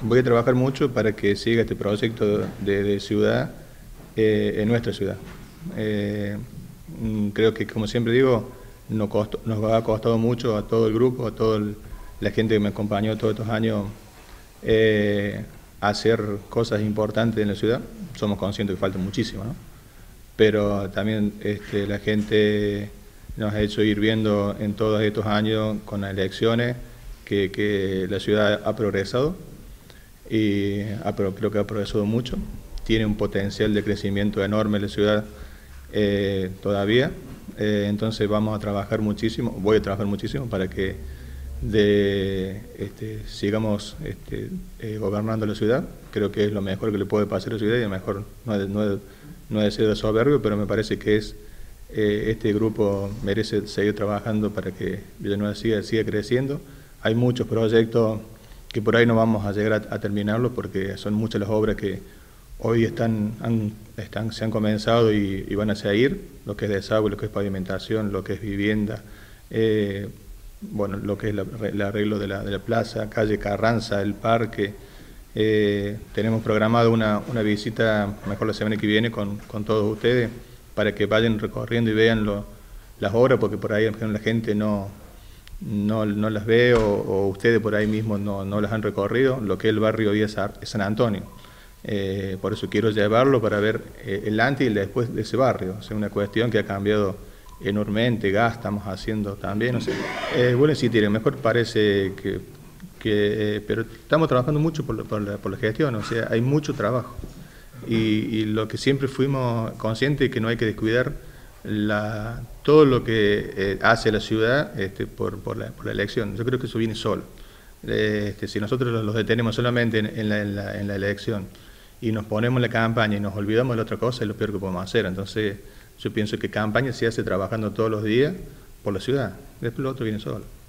Voy a trabajar mucho para que siga este proyecto de ciudad en nuestra ciudad. Creo que, como siempre digo, nos ha costado mucho a todo el grupo, a toda la gente que me acompañó todos estos años, hacer cosas importantes en la ciudad. Somos conscientes que falta muchísimo, ¿no? Pero también la gente nos ha hecho ir viendo en todos estos años con las elecciones que la ciudad ha progresado y creo que ha progresado mucho. Tiene un potencial de crecimiento enorme la ciudad todavía. Entonces vamos a trabajar muchísimo, voy a trabajar muchísimo para que sigamos gobernando la ciudad. Creo que es lo mejor que le puede pasar a la ciudad y a lo mejor no es de ser de soberbio, pero me parece que este grupo merece seguir trabajando para que Villanueva siga creciendo. Hay muchos proyectos que por ahí no vamos a llegar a terminarlos porque son muchas las obras que hoy se han comenzado y van a seguir, lo que es desagüe, lo que es pavimentación, lo que es vivienda, bueno, lo que es el arreglo de la plaza, calle Carranza, el parque. Tenemos programado una visita, mejor la semana que viene, con todos ustedes, para que vayan recorriendo y vean las obras, porque por ahí la gente no las ve o ustedes por ahí mismos no las han recorrido, lo que es el barrio hoy es San Antonio. Por eso quiero llevarlo para ver el antes y el después de ese barrio. O sea, una cuestión que ha cambiado enormemente, gas estamos haciendo también. O sea, bueno, sí, tiene, mejor parece pero estamos trabajando mucho por la gestión, o sea, hay mucho trabajo. Y lo que siempre fuimos conscientes es que no hay que descuidar todo lo que hace la ciudad por la elección. Yo creo que eso viene solo. Si nosotros los detenemos solamente en la elección y nos ponemos en la campaña y nos olvidamos de la otra cosa, es lo peor que podemos hacer. Entonces yo pienso que campaña se hace trabajando todos los días por la ciudad, después lo otro viene solo.